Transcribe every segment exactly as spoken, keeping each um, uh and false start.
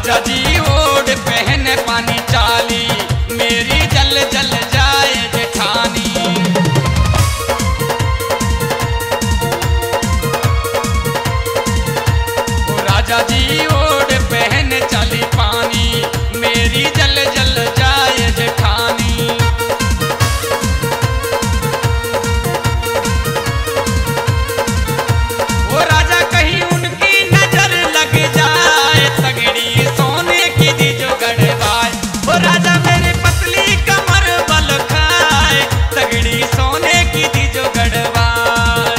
राजा जी ओढ़ पहन पानी चाली, मेरी जल जल जाए जेठानी। राजा जी ओढ़ पहन चाली पानी, मेरी जल जल जाए जेठानी। वो राजा कहीं उनकी नजर लग जाए, तगड़ी सोने की दी जो गढ़वाए। वो राजा मेरी पतली कमर बल खाए, तगड़ी सोने की दी जो गढ़वाए।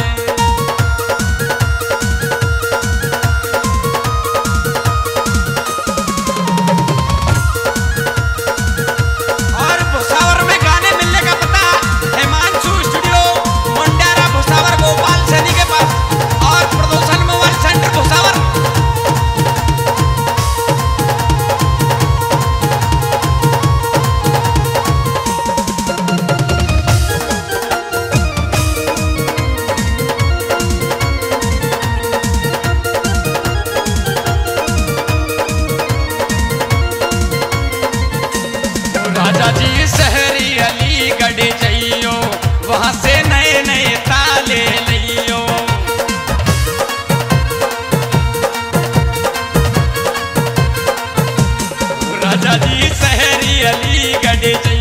और भुसावर में गाने मिलने का पता हिमांशु स्टूडियो मुंडारा भुसावर गोपाल सैनी के पास, और प्रदूषण मोबाइल सेंटर भुसावर। राजा जी शहरी अलीगढ़ जइयो, वहां से नए नए ताले लियो। राजा जी शहरी अलीगढ़ जइयो,